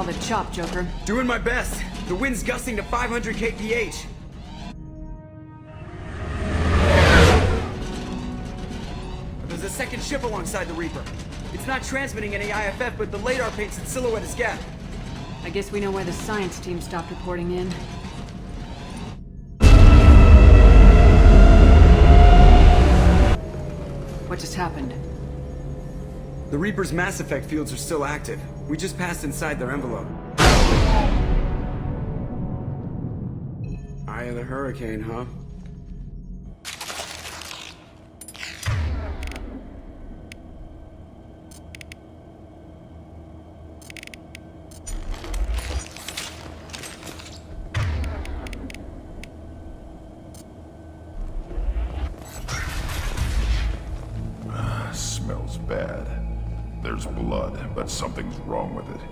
the chop, Joker. Doing my best. The wind's gusting to 500 kph. There's a second ship alongside the Reaper. It's not transmitting any IFF, but the radar paints its silhouette as Gap. I guess we know why the science team stopped reporting in. What just happened? The Reaper's mass effect fields are still active. We just passed inside their envelope. Eye of the hurricane, huh? Smells bad. There's blood, but something's wrong with it.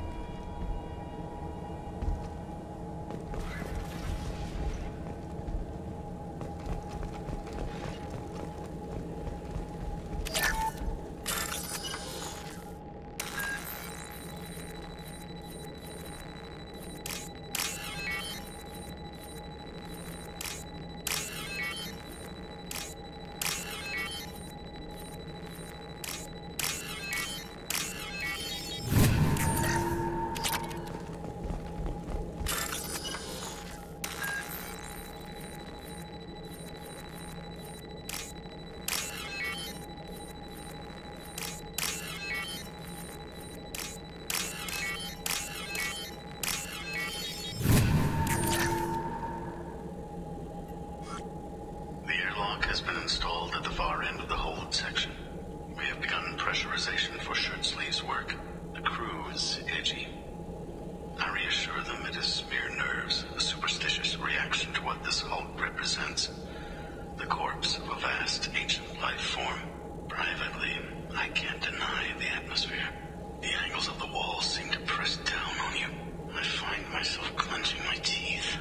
Has been installed at the far end of the hold section. We have begun pressurization for shirt sleeves work. The crew is edgy. I reassure them it is mere nerves, a superstitious reaction to what this hold represents. The corpse of a vast ancient life form. Privately, I can't deny the atmosphere. The angles of the walls seem to press down on you. I find myself clenching my teeth.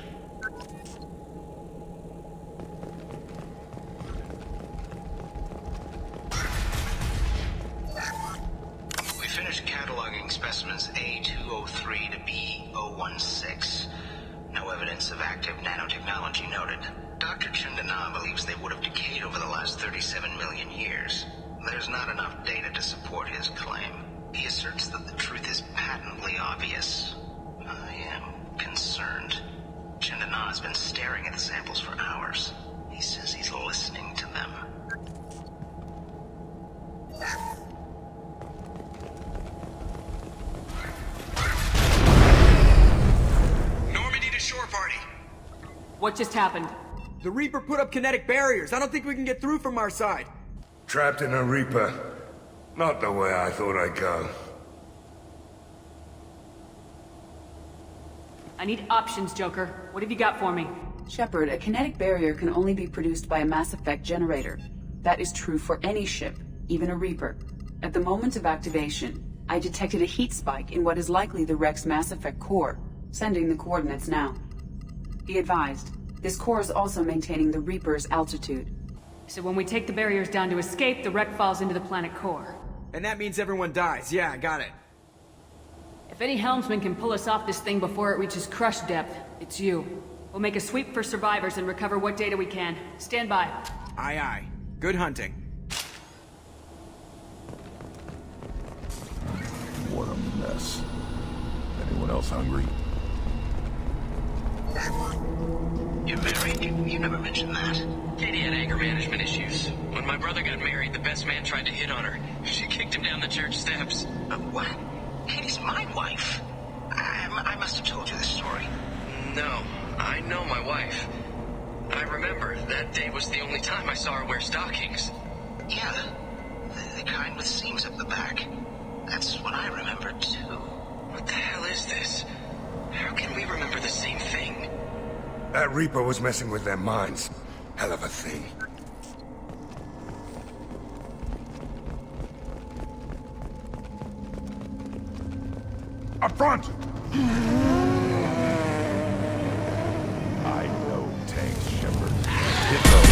Cataloging specimens A203 to B016. No evidence of active nanotechnology noted. Dr. Chandana believes they would have decayed over the last 37 million years. There's not enough data to support his claim. He asserts that the truth is patently obvious. I am concerned. Chandana has been staring at the samples for hours. He says he's listening to them. What just happened? The Reaper put up kinetic barriers. I don't think we can get through from our side. Trapped in a Reaper. Not the way I thought I'd go. I need options, Joker. What have you got for me? Shepard, a kinetic barrier can only be produced by a mass effect generator. That is true for any ship, even a Reaper. At the moment of activation, I detected a heat spike in what is likely the wreck's mass effect core, sending the coordinates now. Be advised, this core is also maintaining the Reaper's altitude. So when we take the barriers down to escape, the wreck falls into the planet core. And that means everyone dies. Yeah, I got it. If any helmsman can pull us off this thing before it reaches crush depth, it's you. We'll make a sweep for survivors and recover what data we can. Stand by. Aye, aye. Good hunting. What a mess. Anyone else hungry? You're married? You never mentioned that. Katie had anger management issues. When my brother got married, the best man tried to hit on her. She kicked him down the church steps. What? Katie's my wife. I must have told you this story. No, I know my wife. I remember that day was the only time I saw her wear stockings. Yeah, the kind with seams up the back. That's what I remember too. What the hell is this? How can we remember the same thing? That Reaper was messing with their minds. Hell of a thing. Up front! I know tanks, Shepard. Hit those.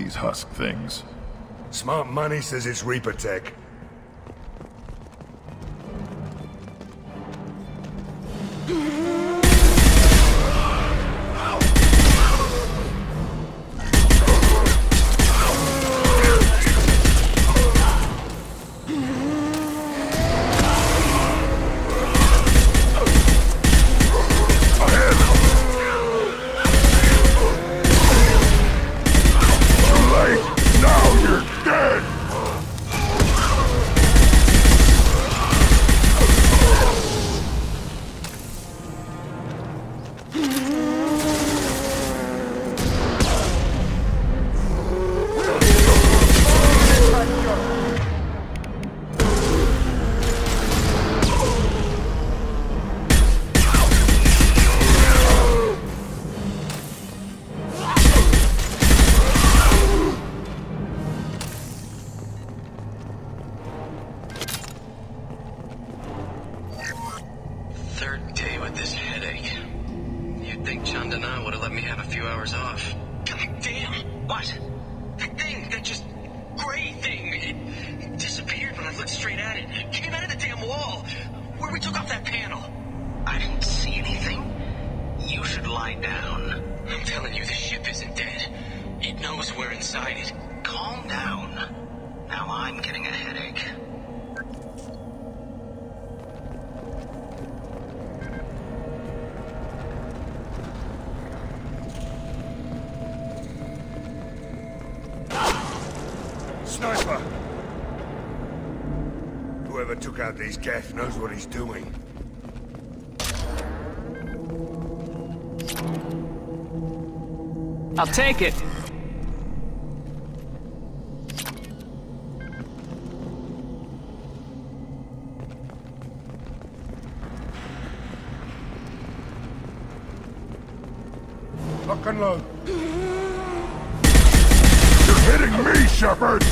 these husk things? Smart money says it's Reaper tech. Third day with this headache. You'd think Chandana would have let me have a few hours off. God damn! What? That thing, that just gray thing, it disappeared when I looked straight at it. It came out of the damn wall, where we took off that panel. I didn't see anything. You should lie down. I'm telling you, the ship isn't dead. It knows we're inside it. Calm down. Now I'm getting a headache. Sniper! Whoever took out these Geth knows what he's doing. I'll take it. Lock and load. You're hitting me, Shepard!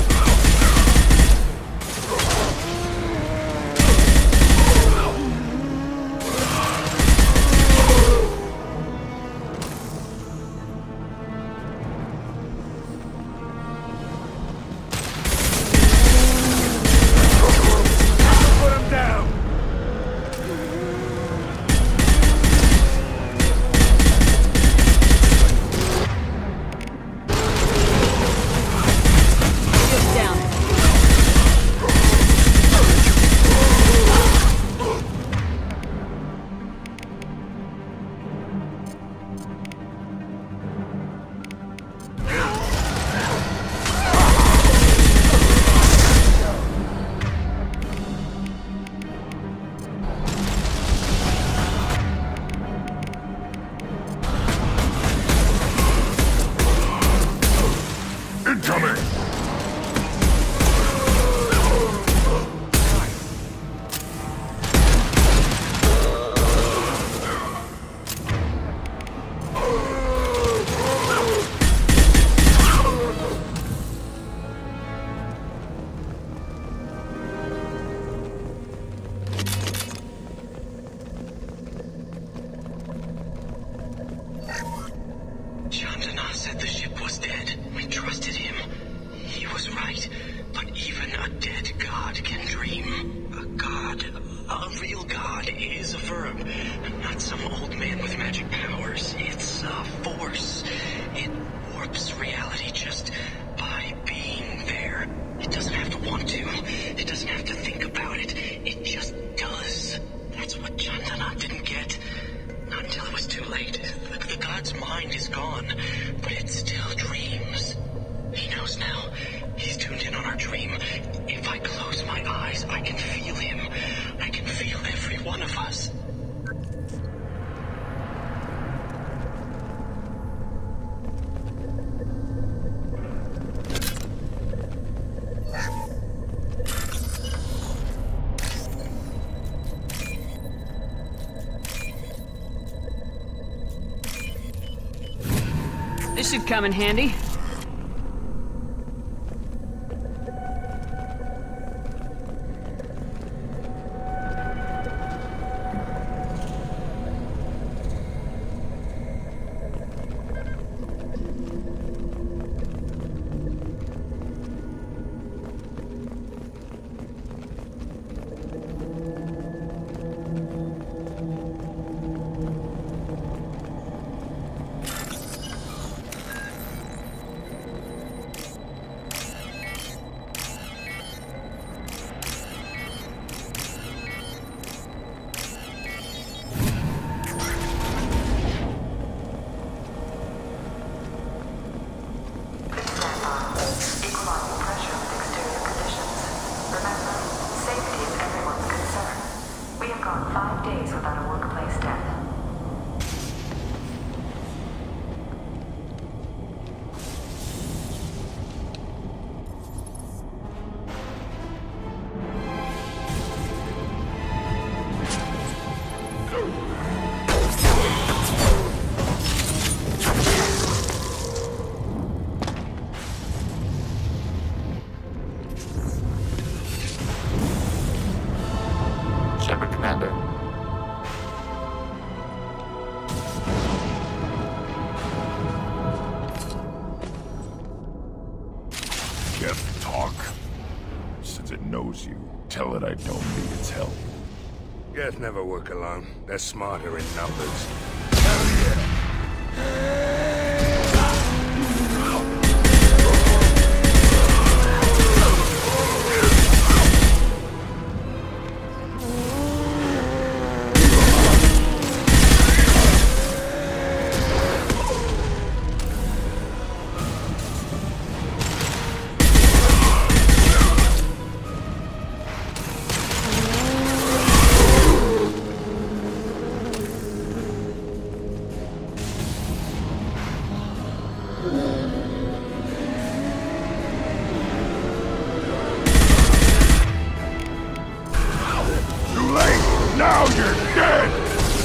Chandana said the ship was dead. We trusted him. He was right. But even a dead god can dream. A god, a real god, is a verb. Not some old man with magic powers. It's a force. It warps reality just by being there. It doesn't have to want to. It doesn't have to think about it. It just does. That's what Chandana didn't get. Not until it was too late. The god's mind is gone, but it still dreams. He knows now. He's tuned in on our dream. If I close my eyes, I can feel him. I can feel every one of us. This should come in handy. days without a workplace death. Shepard, Commander. Geth talk. Since it knows you, tell it I don't need its help. Geth never work alone. They're smarter in numbers. Now you're dead!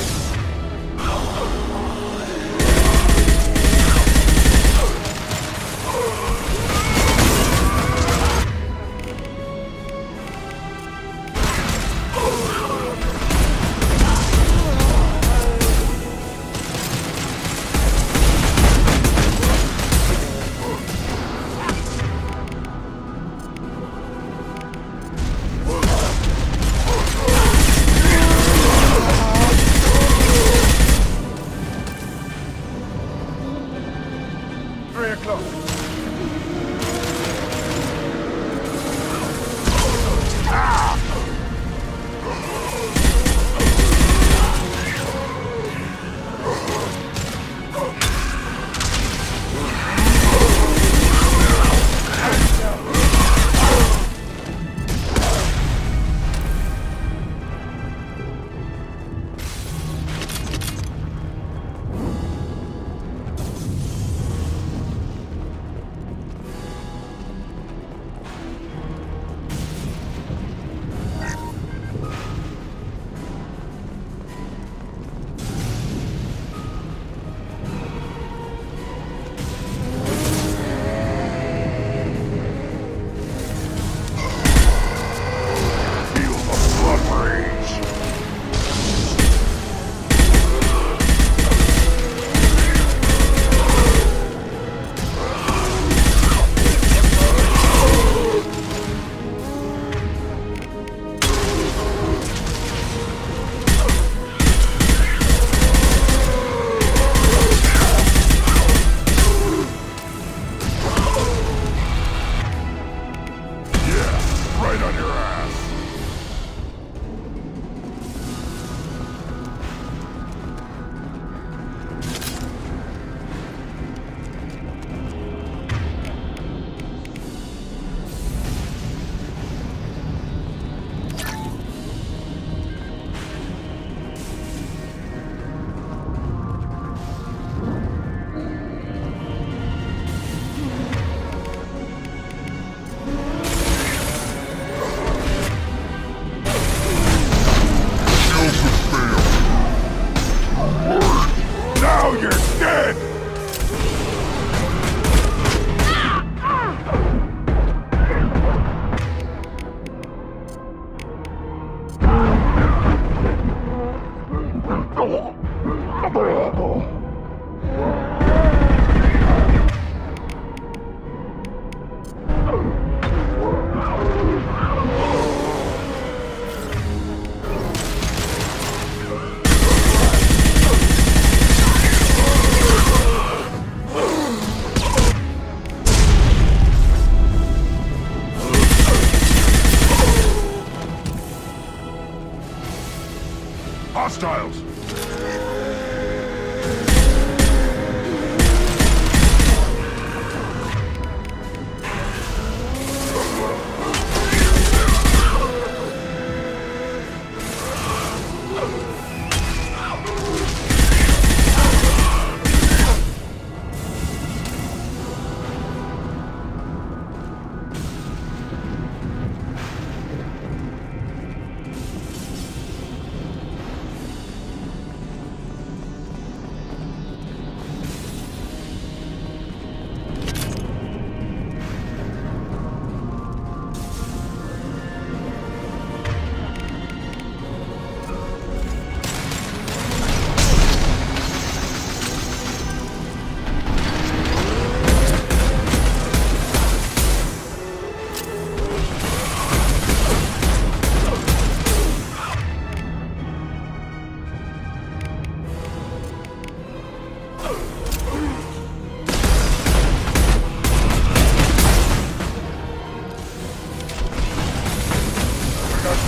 Hostiles!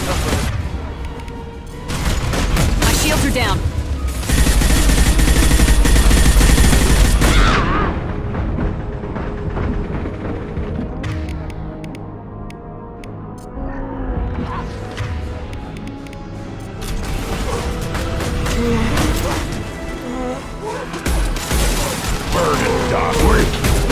My shields are down. Burn it, Doc.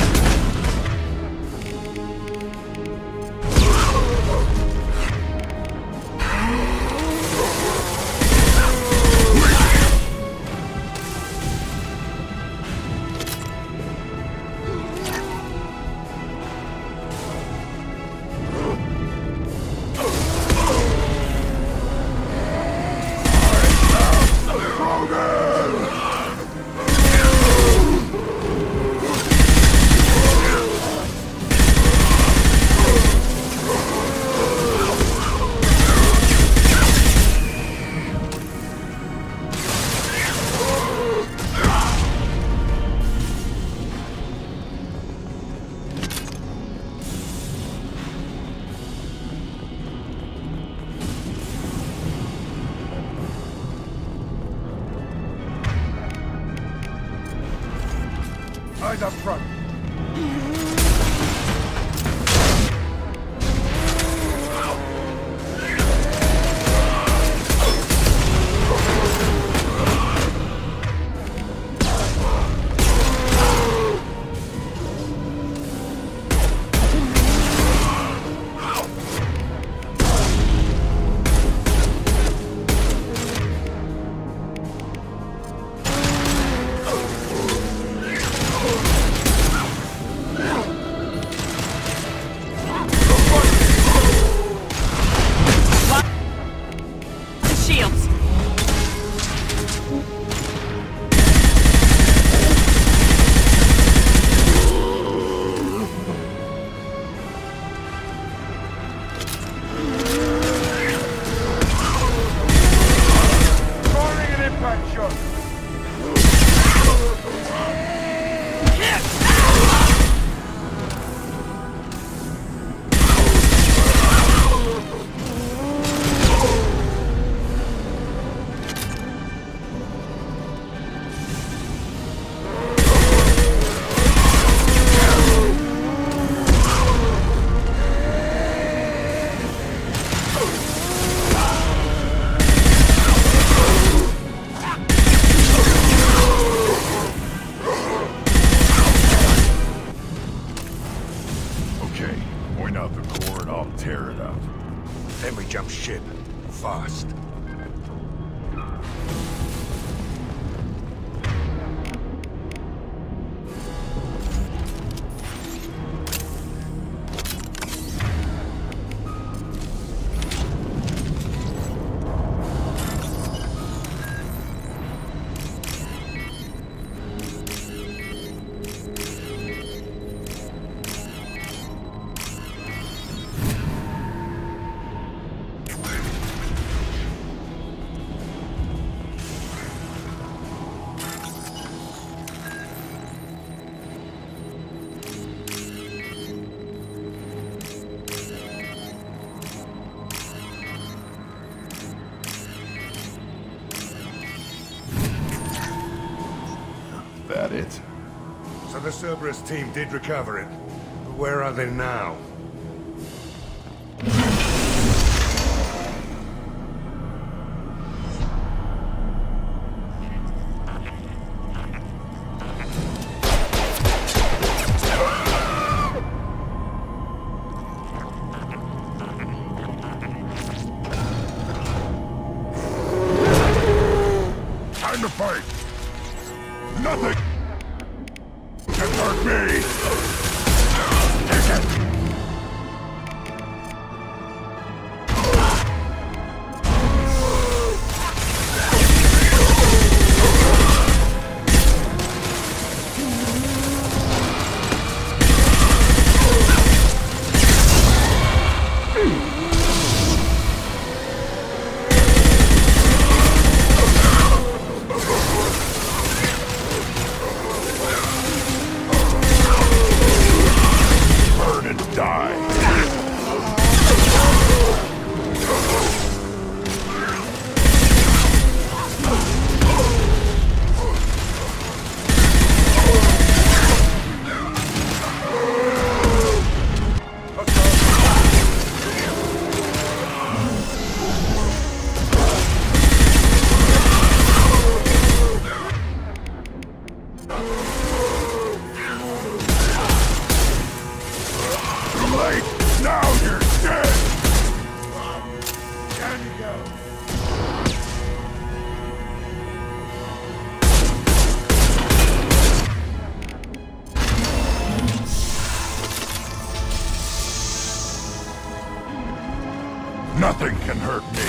Eyes up front. Then we jump ship. Fast. That it? So the Cerberus team did recover it. But where are they now? Time to fight! Nothing can hurt me! Take it! Nothing can hurt me.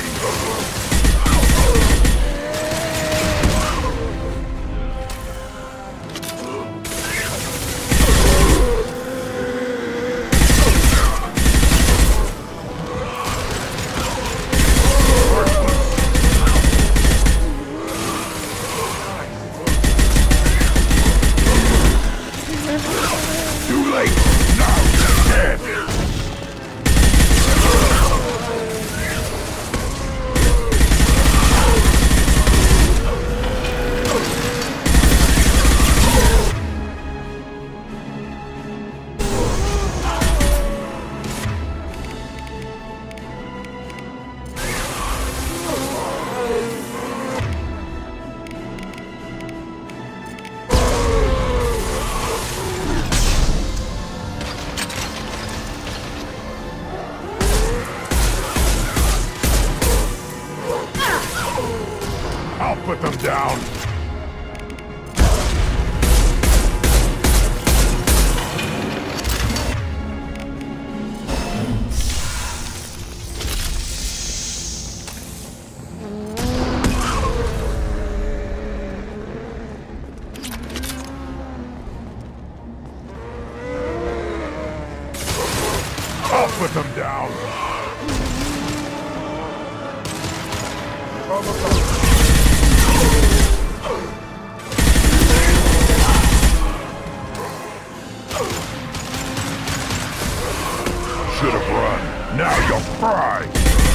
Put them down. I'll put them down. Should have run. Now you'll fry.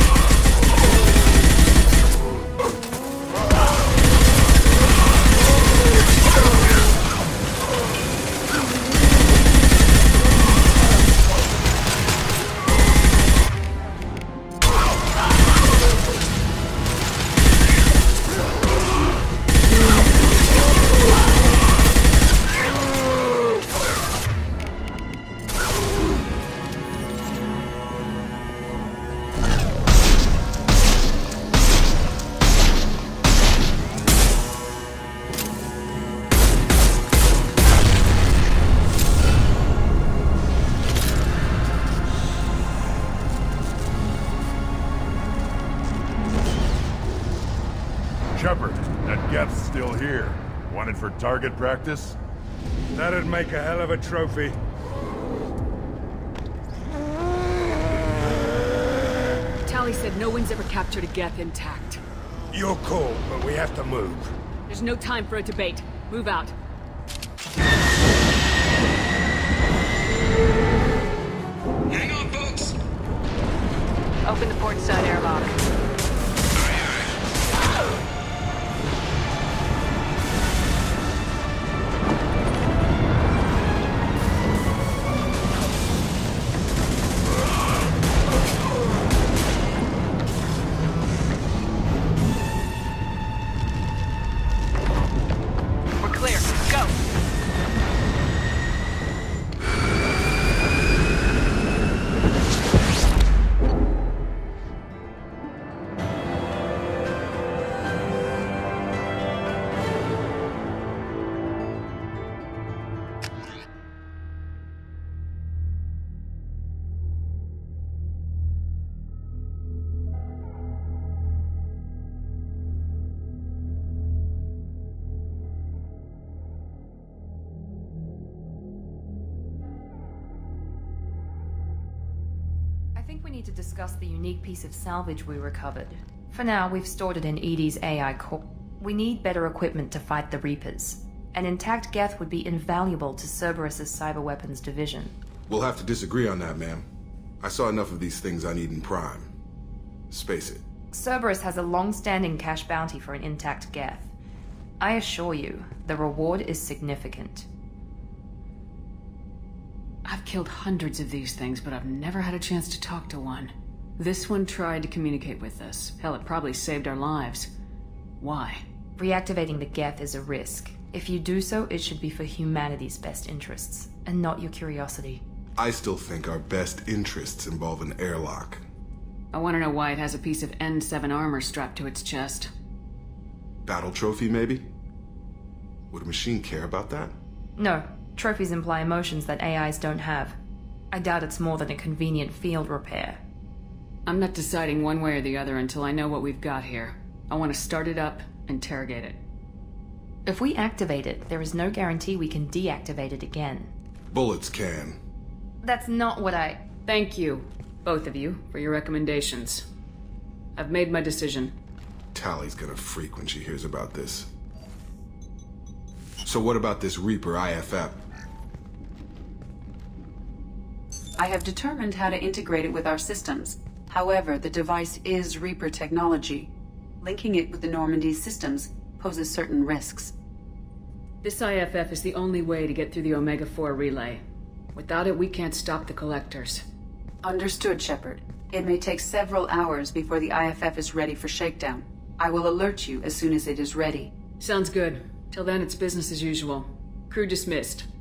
Shepard, that Geth's still here. Wanted for target practice? That'd make a hell of a trophy. Tally said no one's ever captured a Geth intact. Your call, but we have to move. There's no time for a debate. Move out. Hang on, folks! Open the port side airlock. I think we need to discuss the unique piece of salvage we recovered. For now, we've stored it in EDI's AI core. We need better equipment to fight the Reapers. An intact Geth would be invaluable to Cerberus's cyber weapons division. We'll have to disagree on that, ma'am. I saw enough of these things I need in Prime. Space it. Cerberus has a long-standing cash bounty for an intact Geth. I assure you, the reward is significant. I've killed hundreds of these things, but I've never had a chance to talk to one. This one tried to communicate with us. Hell, it probably saved our lives. Why? Reactivating the Geth is a risk. If you do so, it should be for humanity's best interests, and not your curiosity. I still think our best interests involve an airlock. I want to know why it has a piece of N7 armor strapped to its chest. Battle trophy, maybe? Would a machine care about that? No. Trophies imply emotions that AIs don't have. I doubt it's more than a convenient field repair. I'm not deciding one way or the other until I know what we've got here. I want to start it up, interrogate it. If we activate it, there is no guarantee we can deactivate it again. Bullets can. That's not what I... Thank you, both of you, for your recommendations. I've made my decision. Tally's gonna freak when she hears about this. So what about this Reaper IFF? I have determined how to integrate it with our systems. However, the device is Reaper technology. Linking it with the Normandy's systems poses certain risks. This IFF is the only way to get through the Omega-4 relay. Without it, we can't stop the collectors. Understood, Shepard. It may take several hours before the IFF is ready for shakedown. I will alert you as soon as it is ready. Sounds good. Till then, it's business as usual. Crew dismissed.